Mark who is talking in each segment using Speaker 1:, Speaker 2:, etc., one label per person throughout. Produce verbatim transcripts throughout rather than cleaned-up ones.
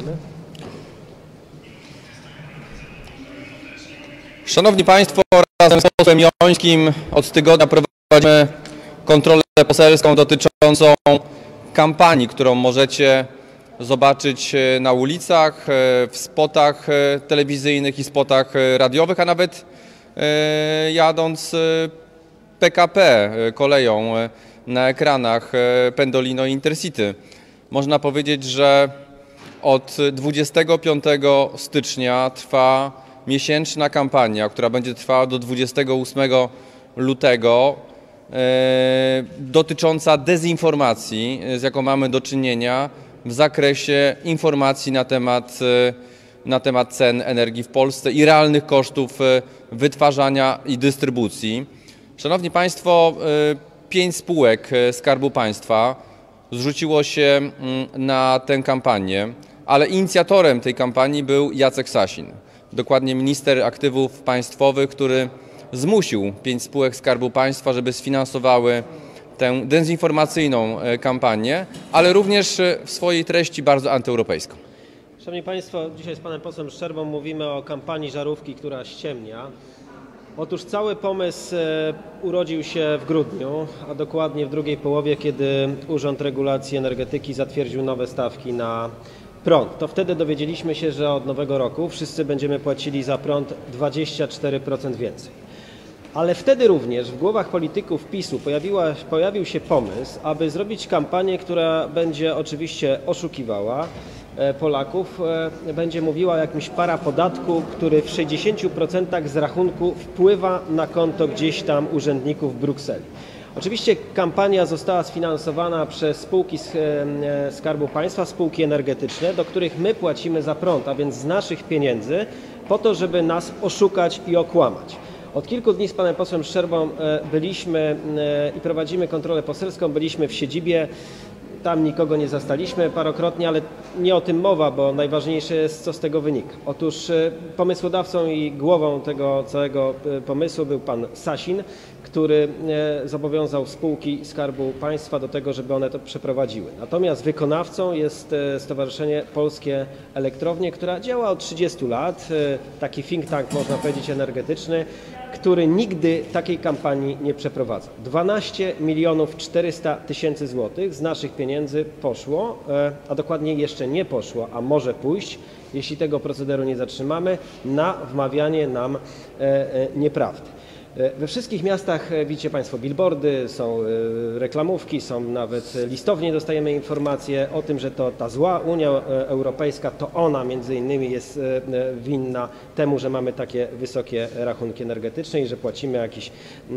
Speaker 1: Zapraszamy.
Speaker 2: Szanowni Państwo, razem z posłem Jońskim od tygodnia prowadzimy kontrolę poselską dotyczącą kampanii, którą możecie zobaczyć na ulicach, w spotach telewizyjnych i spotach radiowych, a nawet jadąc P K P koleją na ekranach Pendolino Intercity. Można powiedzieć, że od dwudziestego piątego stycznia trwa miesięczna kampania, która będzie trwała do dwudziestego ósmego lutego, e, dotycząca dezinformacji, z jaką mamy do czynienia w zakresie informacji na temat, na temat cen energii w Polsce i realnych kosztów wytwarzania i dystrybucji. Szanowni Państwo, pięć spółek Skarbu Państwa zrzuciło się na tę kampanię, ale inicjatorem tej kampanii był Jacek Sasin, dokładnie minister aktywów państwowych, który zmusił pięć spółek Skarbu Państwa, żeby sfinansowały tę dezinformacyjną kampanię, ale również w swojej treści bardzo antyeuropejską.
Speaker 1: Szanowni Państwo, dzisiaj z panem posłem Szczerbą mówimy o kampanii żarówki, która ściemnia. Otóż cały pomysł urodził się w grudniu, a dokładnie w drugiej połowie, kiedy Urząd Regulacji Energetyki zatwierdził nowe stawki na prąd. To wtedy dowiedzieliśmy się, że od nowego roku wszyscy będziemy płacili za prąd dwadzieścia cztery procent więcej. Ale wtedy również w głowach polityków PiSu pojawiła, pojawił się pomysł, aby zrobić kampanię, która będzie oczywiście oszukiwała Polaków, będzie mówiła o jakimś parapodatku, który w sześćdziesięciu procentach z rachunku wpływa na konto gdzieś tam urzędników w Brukseli. Oczywiście kampania została sfinansowana przez spółki Skarbu Państwa, spółki energetyczne, do których my płacimy za prąd, a więc z naszych pieniędzy, po to, żeby nas oszukać i okłamać. Od kilku dni z panem posłem Szczerbą byliśmy i prowadzimy kontrolę poselską, byliśmy w siedzibie. Tam nikogo nie zastaliśmy parokrotnie, ale nie o tym mowa, bo najważniejsze jest, co z tego wynika. Otóż pomysłodawcą i głową tego całego pomysłu był pan Sasin, który zobowiązał spółki Skarbu Państwa do tego, żeby one to przeprowadziły. Natomiast wykonawcą jest Stowarzyszenie Polskie Elektrownie, która działa od trzydziestu lat, taki think tank, można powiedzieć, energetyczny, który nigdy takiej kampanii nie przeprowadzał. dwanaście milionów czterysta tysięcy złotych z naszych pieniędzy poszło, a dokładnie jeszcze nie poszło, a może pójść, jeśli tego procederu nie zatrzymamy, na wmawianie nam nieprawdy. We wszystkich miastach widzicie Państwo billboardy, są reklamówki, są nawet listownie, dostajemy informacje o tym, że to ta zła Unia Europejska, to ona między innymi jest winna temu, że mamy takie wysokie rachunki energetyczne i że płacimy jakieś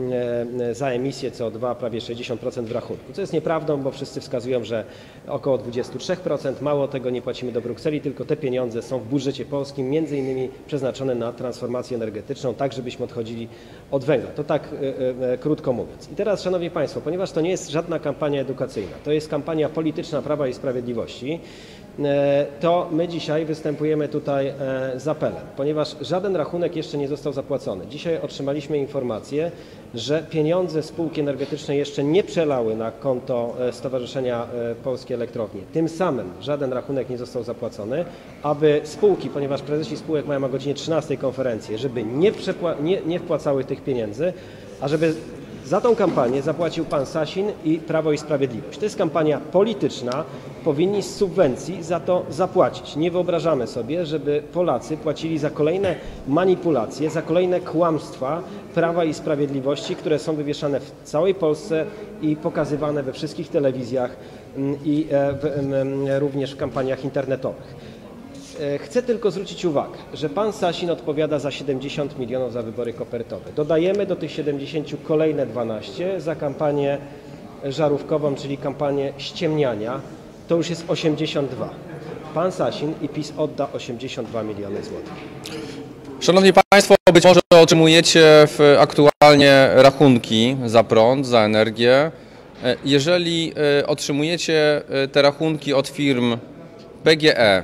Speaker 1: za emisję C O dwa prawie sześćdziesiąt procent w rachunku. Co jest nieprawdą, bo wszyscy wskazują, że około dwadzieścia trzy procent, mało tego, nie płacimy do Brukseli, tylko te pieniądze są w budżecie polskim między innymi przeznaczone na transformację energetyczną, tak żebyśmy odchodzili od węgla. To tak e, e, krótko mówiąc. I teraz, Szanowni Państwo, ponieważ to nie jest żadna kampania edukacyjna, to jest kampania polityczna Prawa i Sprawiedliwości, e, to my dzisiaj występujemy tutaj e, z apelem, ponieważ żaden rachunek jeszcze nie został zapłacony. Dzisiaj otrzymaliśmy informację, że pieniądze spółki energetycznej jeszcze nie przelały na konto Stowarzyszenia Polskie Elektrownie. Tym samym żaden rachunek nie został zapłacony, aby spółki, ponieważ prezesi spółek mają o godzinie trzynastej konferencję, żeby nie, nie, nie wpłacały tych pieniędzy, a żeby za tą kampanię zapłacił pan Sasin i Prawo i Sprawiedliwość. To jest kampania polityczna, powinni z subwencji za to zapłacić. Nie wyobrażamy sobie, żeby Polacy płacili za kolejne manipulacje, za kolejne kłamstwa Prawa i Sprawiedliwości, które są wywieszane w całej Polsce i pokazywane we wszystkich telewizjach i w, również w kampaniach internetowych. Chcę tylko zwrócić uwagę, że pan Sasin odpowiada za siedemdziesiąt milionów za wybory kopertowe. Dodajemy do tych siedemdziesięciu kolejne dwanaście za kampanię żarówkową, czyli kampanię ściemniania. To już jest osiemdziesiąt dwa. Pan Sasin i PiS odda osiemdziesiąt dwa miliony złotych.
Speaker 2: Szanowni Państwo, być może otrzymujecie aktualnie rachunki za prąd, za energię. Jeżeli otrzymujecie te rachunki od firm P G E,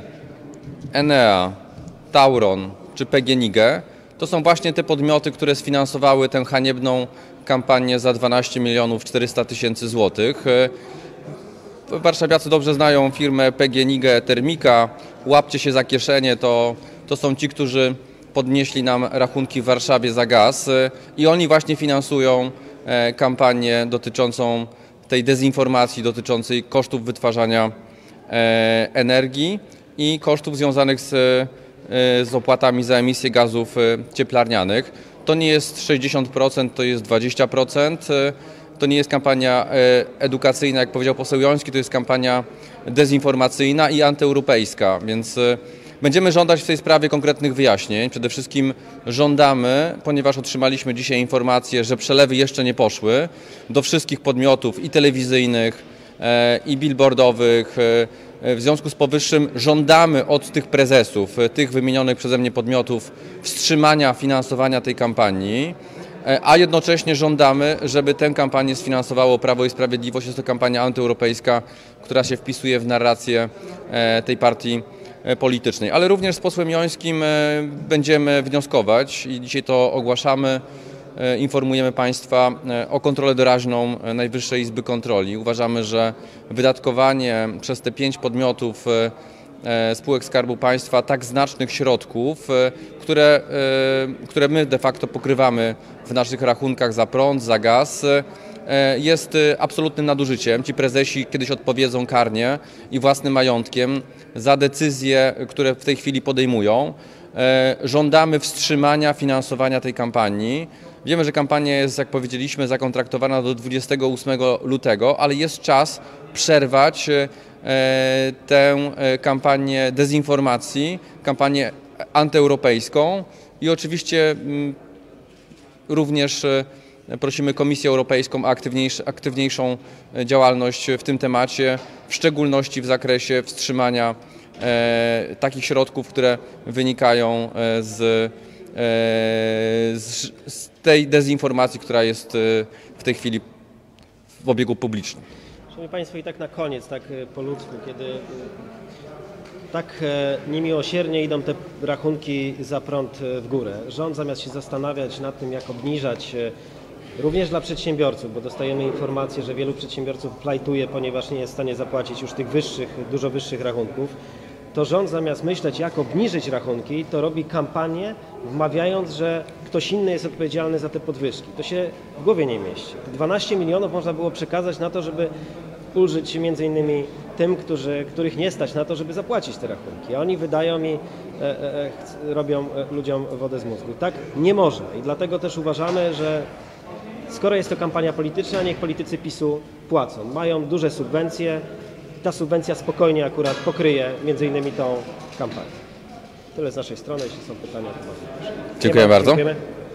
Speaker 2: Enea, Tauron czy P G N I G, to są właśnie te podmioty, które sfinansowały tę haniebną kampanię za dwanaście milionów czterysta tysięcy złotych. Warszawiacy dobrze znają firmę P G N I G Termika, łapcie się za kieszenie, to, to są ci, którzy podnieśli nam rachunki w Warszawie za gaz i oni właśnie finansują kampanię dotyczącą tej dezinformacji, dotyczącej kosztów wytwarzania energii i kosztów związanych z, z opłatami za emisję gazów cieplarnianych. To nie jest sześćdziesiąt procent, to jest dwadzieścia procent. To nie jest kampania edukacyjna, jak powiedział poseł Joński, to jest kampania dezinformacyjna i antyeuropejska, więc będziemy żądać w tej sprawie konkretnych wyjaśnień. Przede wszystkim żądamy, ponieważ otrzymaliśmy dzisiaj informację, że przelewy jeszcze nie poszły do wszystkich podmiotów i telewizyjnych, i billboardowych. W związku z powyższym żądamy od tych prezesów, tych wymienionych przeze mnie podmiotów wstrzymania finansowania tej kampanii, a jednocześnie żądamy, żeby tę kampanię sfinansowało Prawo i Sprawiedliwość. Jest to kampania antyeuropejska, która się wpisuje w narrację tej partii politycznej. Ale również z posłem Jońskim będziemy wnioskować i dzisiaj to ogłaszamy, informujemy Państwa o kontrolę doraźną Najwyższej Izby Kontroli. Uważamy, że wydatkowanie przez te pięć podmiotów spółek Skarbu Państwa tak znacznych środków, które, które my de facto pokrywamy w naszych rachunkach za prąd, za gaz, jest absolutnym nadużyciem. Ci prezesi kiedyś odpowiedzą karnie i własnym majątkiem za decyzje, które w tej chwili podejmują. Żądamy wstrzymania finansowania tej kampanii. Wiemy, że kampania jest, jak powiedzieliśmy, zakontraktowana do dwudziestego ósmego lutego, ale jest czas przerwać tę kampanię dezinformacji, kampanię antyeuropejską i oczywiście również prosimy Komisję Europejską o aktywniejszą działalność w tym temacie, w szczególności w zakresie wstrzymania takich środków, które wynikają z, z, z tej dezinformacji, która jest w tej chwili w obiegu publicznym.
Speaker 1: Szanowni Państwo, i tak na koniec, tak po ludzku, kiedy tak niemiłosiernie idą te rachunki za prąd w górę, rząd zamiast się zastanawiać nad tym, jak obniżać również dla przedsiębiorców, bo dostajemy informację, że wielu przedsiębiorców plajtuje, ponieważ nie jest w stanie zapłacić już tych wyższych, dużo wyższych rachunków, to rząd zamiast myśleć, jak obniżyć rachunki, to robi kampanię, wmawiając, że ktoś inny jest odpowiedzialny za te podwyżki. To się w głowie nie mieści. dwanaście milionów można było przekazać na to, żeby ulżyć między innymi tym, którzy, których nie stać na to, żeby zapłacić te rachunki. A oni wydają i e, e, robią ludziom wodę z mózgu. Tak nie może i dlatego też uważamy, że skoro jest to kampania polityczna, niech politycy PiSu płacą. Mają duże subwencje. Ta subwencja spokojnie akurat pokryje między innymi tą kampanię. Tyle z naszej strony. Jeśli są pytania, to bardzo proszę.
Speaker 2: Dziękuję bardzo.
Speaker 1: Dziękujemy.